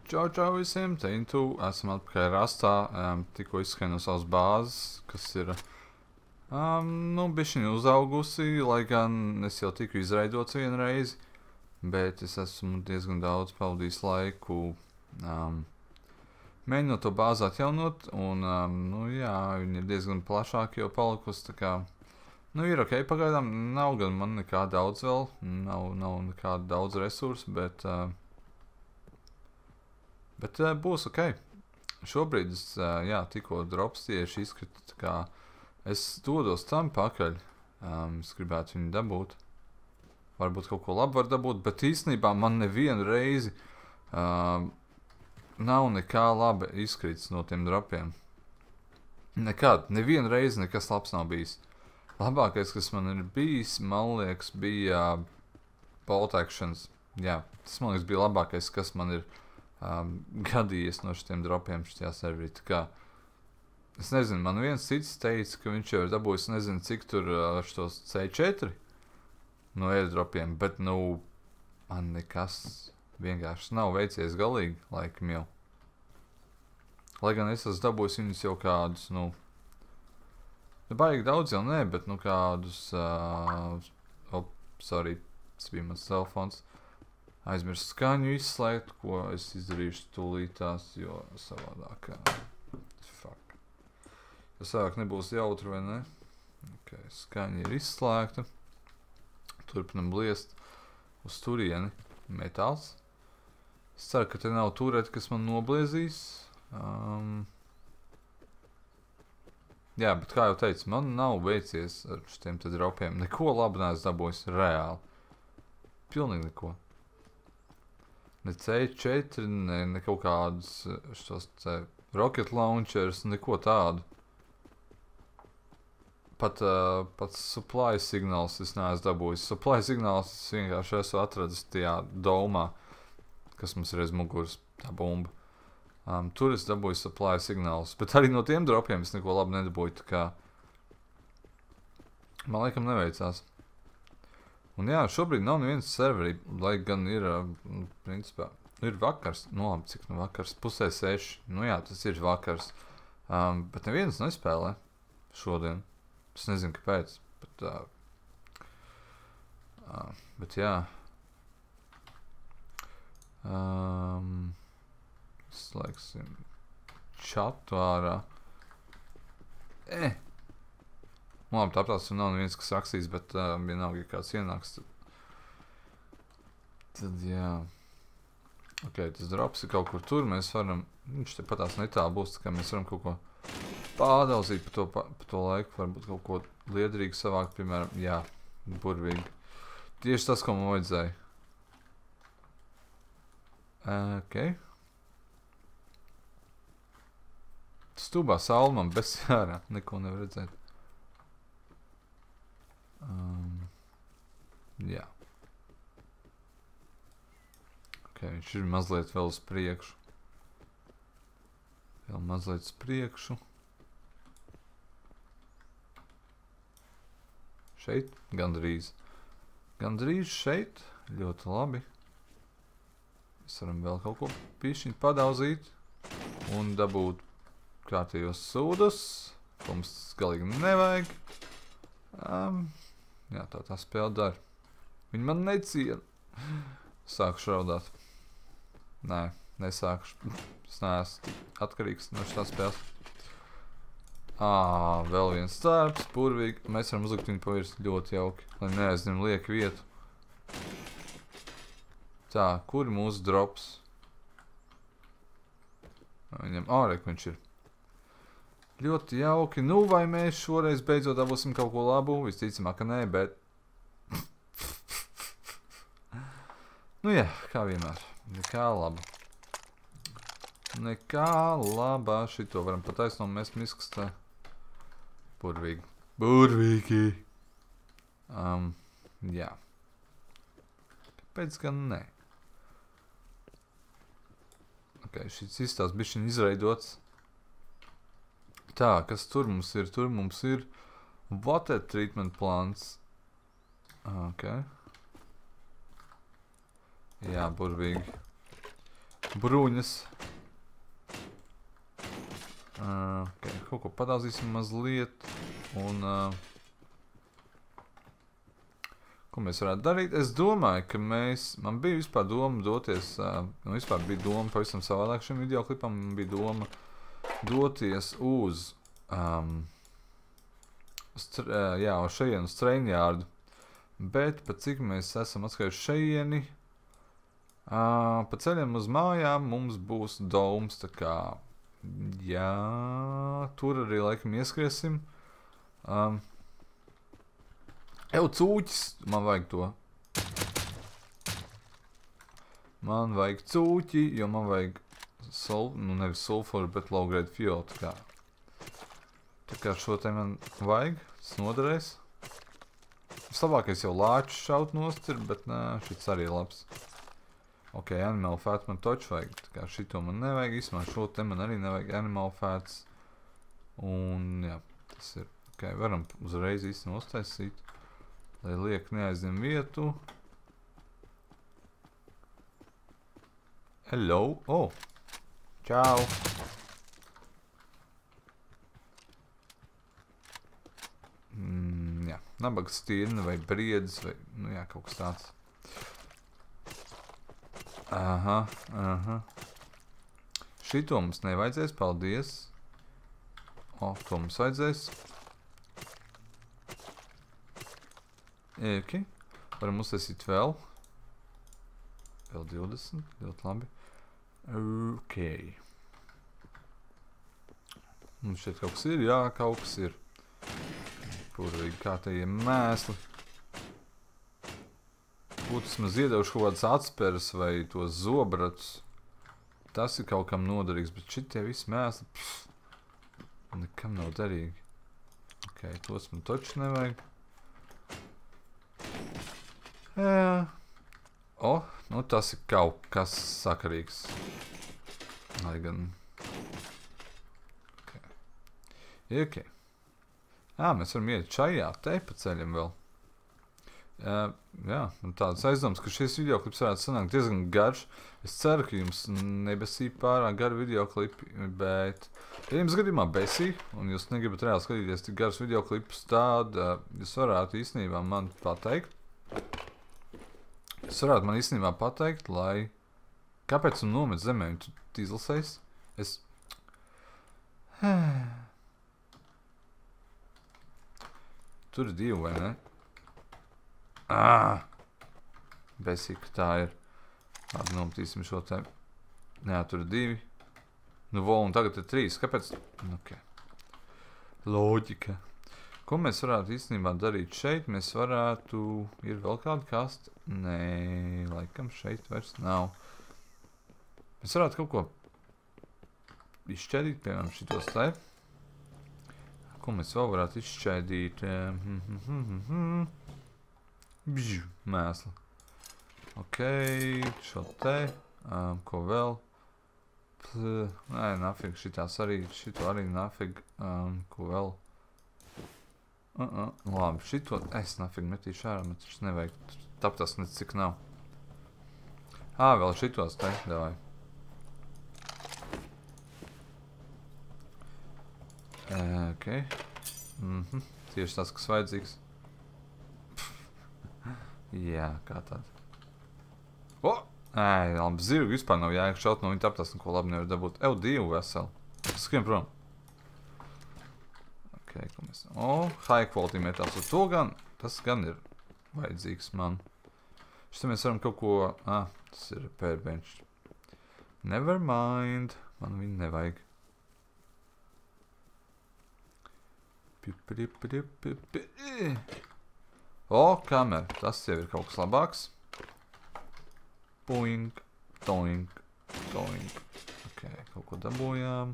Čau, čau visiem, te Intu, esam atpakaļ rastā, tikko izskan no savas bāzes, kas ir, bišķiņ uzaugusi, lai gan es jau tiku izveidots vienu reizi, bet es esmu diezgan daudz pavadījis laiku, mēģinot to bāzi atjaunot, un, viņa ir diezgan plašāk jau palikusi, tā kā, ir ok, pagaidām nav gan man nekā daudz vēl, nav nekā daudz resursu, bet būs ok. Šobrīd es, tikko drops tieši izkrita, tā kā es dodos tam pakaļ. Es gribētu viņu dabūt. Varbūt kaut ko labu var dabūt, bet īstenībā man nevienu reizi nav nekā laba izkrits no tiem dropiem. Nekad, nevienu reizi nekas labs nav bijis. Labākais, kas man ir bijis, man liekas, bija bolt actions. Jā, tas man liekas bija labākais, kas man ir gadījies no šitiem dropiem šitā serverī. Tā kā, es nezinu, man viens cits teica, ka viņš jau ir dabūjis nezinu cik tur šitos C4 no airdropiem, bet man nekas vienkārši nav veicies galīgi, laikam jau. Lai gan es esmu dabūjis viņus jau kādus, baigi daudz jau nē, bet kādus, sorry, tas bija mans telefons. Aizmirst skaņu izslēgt, ko es izdarīšu tūlītās, jo savādāk, jo savādāk nebūs jautri, vai ne? Ok, skaņa ir izslēgta. Turpinam bliest uz turieni. Metāls. Es ceru, ka te nav turēti, kas man nobliezīs. Jā, bet kā jau teicu, man nav veicies ar šitiem te dropiem. Neko labu neesmu dabūjis reāli. Pilnīgi neko. Ne C4, ne kaut kādus šos rocket launchers, neko tādu. Pat supply signāls es neesmu dabūjis. Supply signāls es vienkārši esmu atradis tajā domā, kas mums ir aiz muguras, tā bumba. Tur es dabūju supply signālus, bet arī no tiem dropiem es neko labi nedabūju, tā kā man laikam neveicās. Un jā, šobrīd nav neviens serveri, lai gan ir, principā, ir vakars, labi, cik vakars, 5:30, jā, tas ir vakars, bet neviens nespēlē šodien, es nezinu, kāpēc, bet jā, slēgsim čatu ārā, labi, tāpēc nav neviens, kas rakstīs, bet vienalga, ja kāds ienāks, tad jā. Ok, tas drops ir kaut kur tur, mēs varam, viņš te patās netāli būs, tā kā mēs varam kaut ko pārdaudzīt pa to laiku, varbūt kaut ko liederīgi savākt, piemēram, jā, burvīgi. Tieši tas, ko man vajadzēja. Ok. Stubā saule man bez jārā, neko nevar redzēt. Jā. Ok, viņš ir mazliet vēl uz priekšu. Vēl mazliet uz priekšu. Šeit, gandrīz. Gandrīz šeit, ļoti labi. Mēs varam vēl kaut ko pišķiņ padauzīt un dabūt kārtījos sūdus, ko mums galīgi nevajag. Jā, tā spēle dara. Viņi man neciena. Sākuši raudāt. Nē, nesākuši. Es neesmu atkarīgs no šitās spēles. Vēl viens stārps, burvīgi. Mēs varam uzlikt viņu pavirs ļoti jauki, lai neaizņem lieku vietu. Tā, kur ir mūsu drops? Viņam ārēk viņš ir. Ļoti jauki. Vai mēs šoreiz beidzot dabūsim kaut ko labu? Visticamāk, ka nē, bet... Jā, kā vienmēr. Nekā laba. Nekā labā. Šito varam pataisnot, mēs miskastā. Burvīgi. Burvīgi! Jā. Kāpēc gan nē? Ok, šis izstās bišķiņ izveidots. Tā, kas tur mums ir? Tur mums ir water treatment plants. Ok. Jā, burvīgi. bruņas. Ok, kaut ko padauzīsim mazliet. Un... ko mēs varētu darīt? Es domāju, ka man bija vispār doma doties, vispār bija doma pavisam savādāk šim videoklipam, man bija doma doties uz šejienu, uz Trainjārdu, bet pat cik mēs esam atskajuši šejieni, pa ceļiem uz mājām mums būs doms, tā kā, jā, tur arī laikam ieskriesim. Cūķis, man vajag to. Man vajag cūķi, jo man vajag nevis sulfuru, bet low grade fuel, tā kā šo te man vajag, tas noderēs. Vislabākais jau lāču šaut nost ir, bet nē, šits arī labs. Ok, animal fats man toču vajag, tā kā šito man nevajag, īsumā šo te man arī nevajag animal fats. Un jā, tas ir, ok, varam uzreiz īsti uztaisīt. Lai liek neaizņem vietu. Hello. Oh. Čau. Jā. Nabaga stirna vai briedis vai, nu jā, kaut kas tāds. Aha. Šito mums nevajadzēs, paldies. To mums vajadzēs. Ok, varam uztaisīt vēl 20, ļoti labi. Ok. Mums šeit kaut kas ir, jā, kaut kas ir. Purvīgi, kā te ir mēsli. Būtu vismaz iedevuši kaut kādas atsperas vai tos zobratus. Tas ir kaut kam noderīgs, bet šitie visi mēsli, nekam nav derīgi. Ok, tos man toču nevajag. Jā. Nu tas ir kaut kas sakarīgs. Lai gan... Ok. Mēs varam iet šajā, te pa ceļam vēl. Jā, man tāds aizdoms, ka šis videoklips varētu sanākt diezgan garš. Es ceru, ka jums nebesīja pārāk gari videoklipi, bet... Ja jums gadījumā besīja, un jūs negribat reāli skatīties tik garus videoklipus, tad jūs varētu īstenībā man pateikt. Jūs varētu man īstenībā pateikt, lai... Kāpēc tu nomet zemē, tu izlasēs? Tur ir 2, vai ne? Besīgi, ka tā ir. Labi, nometīsim šo te. Jā, tur ir 2. Nu, un tagad ir 3. Kāpēc? Ok. Loģika. Ko mēs varētu īstenībā darīt šeit? Mēs varētu... Ir vēl kāda kaste? Nē, laikam šeit vairs nav. Mēs varētu kaut ko izšķēdīt, piemēram, šitos te. Ko mēs vēl varētu izšķēdīt? Mēsli. Ok, šo te. Ko vēl? Nē, nafig, šitās arī, šito arī nafig. Ko vēl? Labi, šito es nafig metīšu ārā, bet taču nevajag, taptās nec cik nav. Vēl šitos te, davai. Ok. Tieši tas, kas vajadzīgs. Jā, kā tad. Labi, zirgu vispār nav jēga šaut no viņa taptās, neko labi nevar dabūt. 2 veseli. Skrien prom. Ko mēs... high quality metāls. To gan, tas gan ir vajadzīgs man. Šitā mēs varam kaut ko... tas ir repair bench. Never mind. Man viņu nevajag. Kamer. Tas jau ir kaut kas labāks. Puink, toink, toink. Ok, kaut ko dabūjām.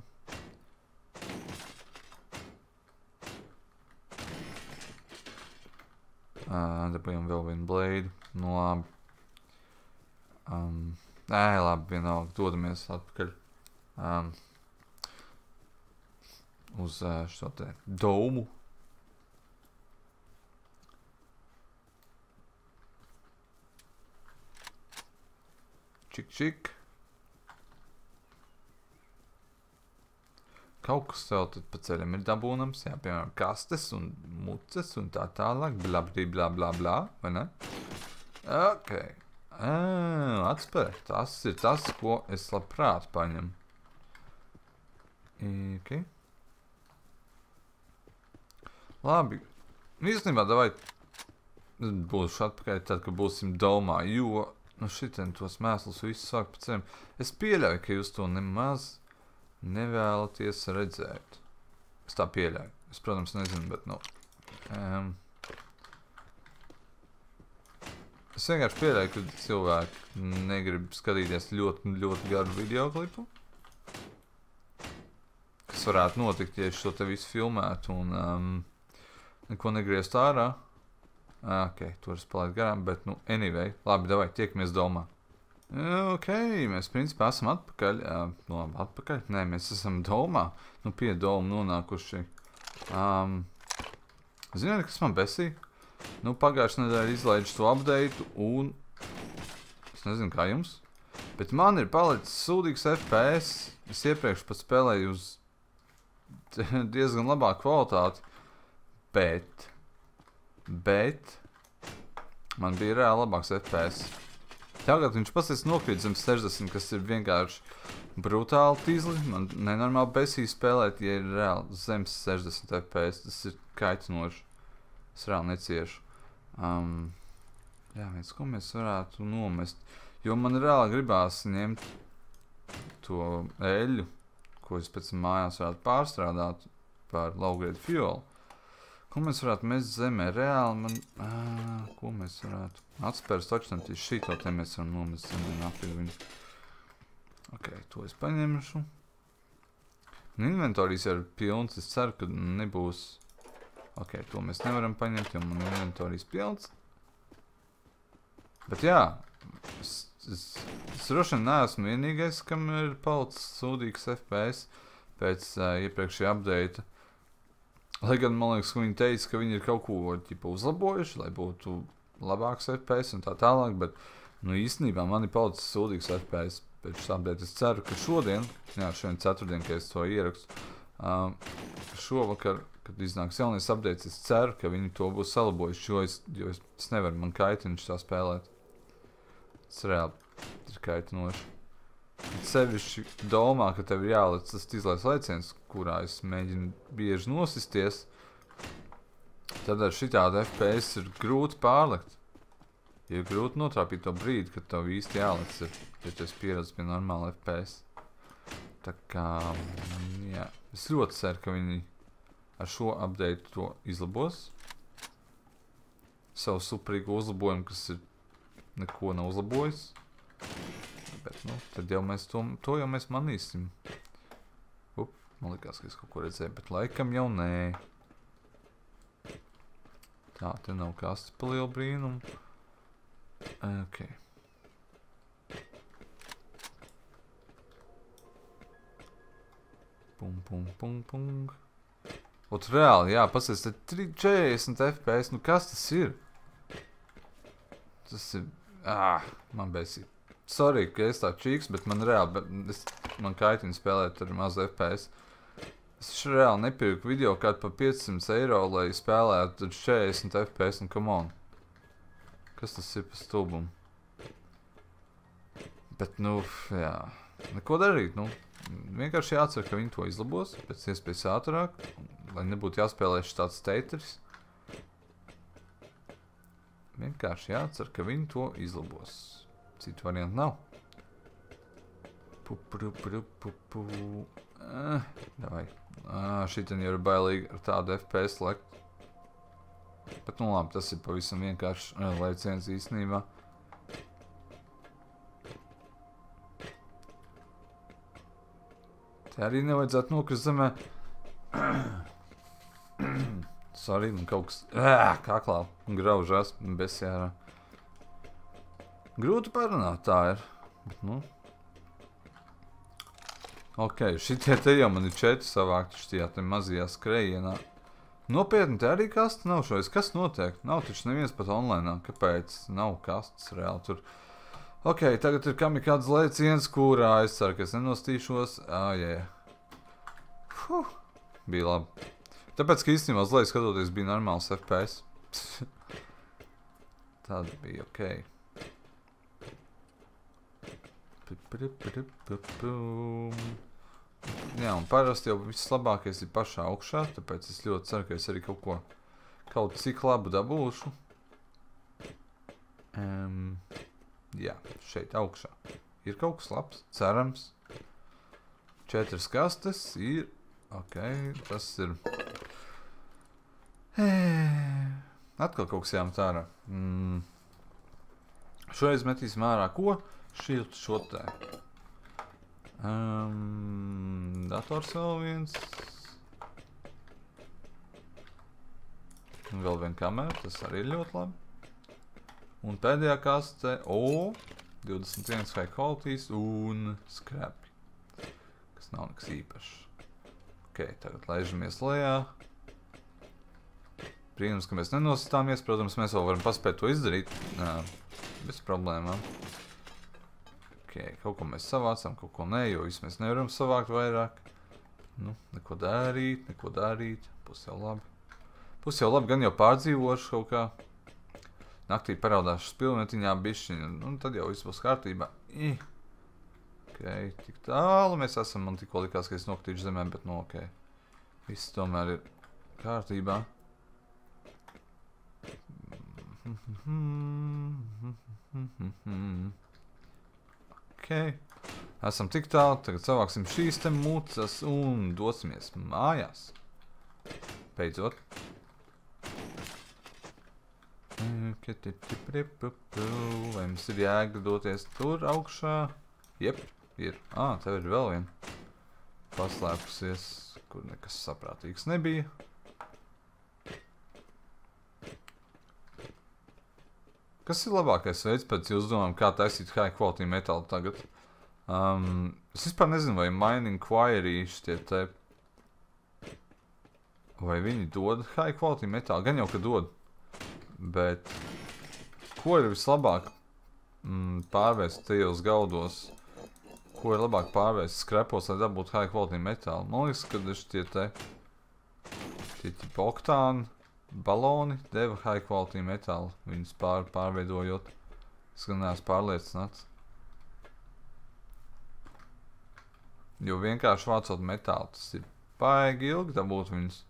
Dabūjām vēl vienu blade. Nu labi. Labi, vienalga. Dodamies atpakaļ. Uz šo te domu. Čik, čik. kaut kas tev tad pa ceļam ir dabūnams, jā, piemēram, kastes un muces un tā tālāk, bla, vai ne? Ok. Atspēr, tas ir tas, ko es labprāt paņem. Ok. Labi. Īstenībā, davai būšu atpakaļ tad, kad būsim domā, jo, nu šitien tos mēslus visus sāk pa ceļam. Es pieļauju, ka jūs to nemaz nevēlaties redzēt. Es tā pieļauju. Es, protams, nezinu, bet, nu... Es vienkārši pieļauju, ka cilvēki negrib skatīties ļoti, ļoti garu videoklipu. Kas varētu notikt, ja es šo te visu filmētu un neko negriezt ārā. Ok, tur es palaidu garām, bet, nu, anyway. Labi, davai, tiekamies domā. Ok, mēs principā esam atpakaļ. Nu, labi, atpakaļ? Nē, mēs esam domā. Nu, pie doma nonākuši. Ziniet, kas man besīja? Nu, pagājušajā nedēļā izlaidu to update un... Es nezinu, kā jums. Bet man ir palicis sūdīgs FPS. Es iepriekš pat spēlēju uz diezgan labā kvalitāti. Bet man bija reāli labāks FPS. Tagad viņš pats nokrīt zem 60, kas ir vienkārši brutāli tīzli. Man nenormāli besīja spēlēt, ja ir reāli zem 60 FPS. Tas ir kaitinoši. Es reāli neciešu. Jā, viens, ko mēs varētu nomest. Jo man reāli gribās ņemt to eļu, ko es pēc mājās varētu pārstrādāt par low-grade fuel. Ko mēs varētu mest zemē? Reāli man... Ko mēs varētu... Atspērs točnatīs. Šito te mēs varam nomest zemē nafīgu viņu. Ok, to es paņemšu. Un inventorijas ir pilns. Es ceru, ka nebūs... Ok, to mēs nevaram paņemt, jo man inventorijas pilns. Bet jā, es droši vien neesmu vienīgais, kam ir palicis sūdīgs FPS pēc iepriekšējā update. Lai gan man liekas, ka viņi teica, ka viņi ir kaut ko uzlabojuši, lai būtu labāks FPS un tā tālāk, bet nu īstenībā man ir palicis sūdīgs FPS pēc šī update. Es ceru, ka šodien, šodien ceturtdien, kad es to ierakstu, šovakar, kad iznāks jaunais updates, es ceru, ka viņi to būs salabojuši, jo es nevaru, man kaitiniši tā spēlēt. Tas reāli ir kaitinoši. Sevišķi domā, ka tev ir jāliec tas izlaists lēciens, kurā es mēģinu bieži nosisties, tad ar šitādu FPS ir grūti pārlikt. Ir grūti notrāpīt to brīdi, kad tev īsti jāliec ir, ja tu esi pieredzis pie normāla FPS. Tā kā, jā, es ļoti ceru, ka viņi ar šo update to izlabos. Savu superīgu uzlabojumu, kas ir neko nav uzlabojis. Bet, nu, tad jau mēs to jau mēs manīsim. Man likās, ka es kaut ko redzēju, bet laikam jau nē. Tā, te nav kaste pa lielu brīnumu. Ok. Pung. Ot reāli, jā, pasies, te 40 FPS, nu kas tas ir? Tas ir, man besī. Sorry, ka es tā čīks, bet man reāli, man kaitina spēlēt ar mazu FPS. Es reāli nepirku video kādu pa 500 eiro, lai spēlētu 40 FPS, un come on. Kas tas ir pa stulbumu? Bet, nu, jā, neko darīt, nu. Vienkārši jācer, ka viņi to izlabos, pēc iespējas ātrāk, lai nebūtu jāspēlē tāds Tetris. Vienkārši jācer, ka viņi to izlabos. Citu variantu nav. Davai. Šitien jau ir bailīgi ar tādu FPS lekt. Bet, nu labi, tas ir pavisam vienkārši lēciens īstenībā. Te arī nevajadzētu nokrist zemē. Sorry, man kaut kas kaklā graužās besjārā. Grūti parunāt, tā ir. Bet, nu. Ok, šitie te jau man ir 4 savākti šitījā te mazajā skrejienā. Nopietni, te arī kaste nav šoreiz. Kas notiek? Nav taču neviens pat online. Kāpēc nav kastes reāli tur? Ok, tagad ir kamikāds lēciens, kurā es ceru, ka es nenostīšos. Jā. Bija labi. Tāpēc, ka īstenībā uz leju skatoties bija normāls FPS. Tad bija ok. Jā, un parasti jau viss labākais ir pašā augšā, tāpēc es ļoti ceru, ka es arī kaut cik labu dabūšu. Jā, šeit augšā ir kaut kas labs, cerams. 4 kastes ir, ok, tas ir, atkal kaut kas jāmet ārā. Šoreiz metīsim ārā ko? Šo te. Dators vēl viens. Un vēl viena kamera, tas arī ir ļoti labi. Un pēdējā kaste, 21 high qualities un scrapi. Kas nav nekas īpašs. Ok, tagad laižamies lejā. Brīnums, ka mēs nenosistāmies, protams, mēs vēl varam paspēt to izdarīt. Bez problēmām. Ok, kaut ko mēs savācam, kaut ko ne, jo visu mēs nevaram savākt vairāk. Nu, neko darīt, būs jau labi. Būs jau labi, gan jau pārdzīvošu kaut kā. Naktī parādās spilventiņā bišķiņa, un tad jau viss būs kārtībā. Ok, tik tālu mēs esam, man tikko likās, ka es nokritīšu zemē, bet nu ok. Viss tomēr ir kārtībā. Ok, esam tik tālu, tagad savāksim šīs te mucas un dosimies mājās. Beidzot. Vai mums ir jēga doties tur augšā? Jep, ir. Tev ir vēl viena paslēpusies, kur nekas saprātīgs nebija. Kas ir labākais veids pēc jūsu domām, kā taisīt high quality metālu tagad? Es vispār nezinu, vai Mining Quarry šitie te... Vai viņi dod high quality metālu? Gan jau, ka dod. Bet ko ir vislabāk pārvērst tajos galdos? Ko ir labāk pārvērst skrepos, lai dabūtu high quality metālu? Man liekas, ka šitie tie oktāni baloni deva high quality metālu, viņus pārveidojot. Es gan neesmu pārliecināts. Jo vienkārši vācot metālu, tas ir baigi ilgi dabūt viņus.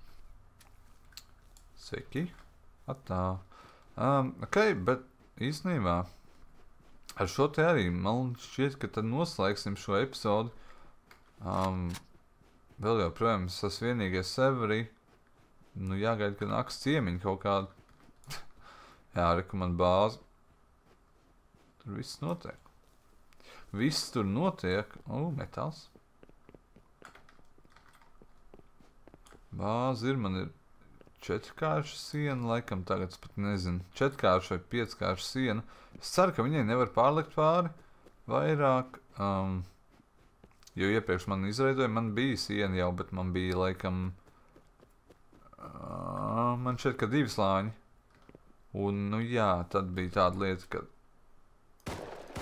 Sveiki! Atā. Ok, bet īstenībā ar šo te arī man šķiet, ka tad noslēgsim šo epizodu. Vēl joprojām es esmu vienīgais serverī. Nu jāgaida, ka nāks ciemiņi kaut kādu. Jā, reku man bāzi. Tur viss notiek. Viss tur notiek. Metāls. Bāzi ir, man ir 4-kārša siena, laikam tagad es pat nezinu. 4-kārša vai 5-kārša siena. Es ceru, ka viņai nevar pārlikt pāri vairāk. Jo iepriekš man izveidoja, man bija siena jau, bet man bija laikam... Man šķiet, ka 2 slāņi. Un, nu jā, tad bija tāda lieta, ka...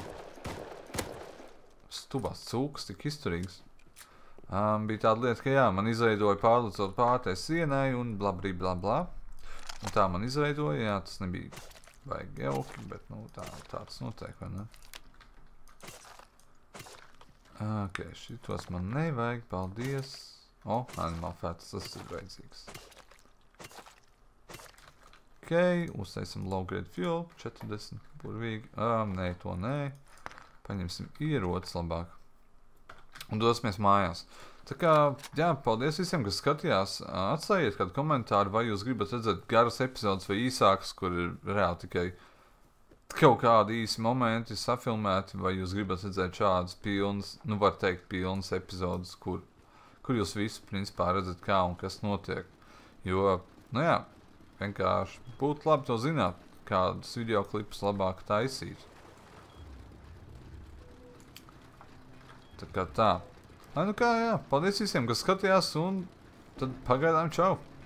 Stubās cūkas, tik izturīgs. Bija tāda lieta, ka jā, man izveidoja pārlicot pārtai sienai un blablī blablā. Un tā man izveidoja, jā, tas nebija vajag jauki, bet nu tāds notiek, vai ne? Ok, šitos man nevajag, paldies. Animal fats, tas ir vajadzīgs. Ok, uztaisam low grade fuel, 40, burvīgi. Nē, to nē. Paņemsim ierocis labāk. Un dosimies mājās. Tā kā, jā, paldies visiem, kas skatījās. Atstājiet kādu komentāru, vai jūs gribat redzēt garas epizodes vai īsākas, kur ir reāli tikai kaut kādi īsi momenti safilmēti, vai jūs gribat redzēt šādas pilnas, nu var teikt pilnas epizodes, kur jūs visu principā redzat kā un kas notiek. Jo, nu jā, vienkārši būtu labi to zināt, kādus videoklipus labāk taisīt. Tā kā tā. Nu kā, jā, paldies visiem, kas skatījās, un tad pagaidām čau!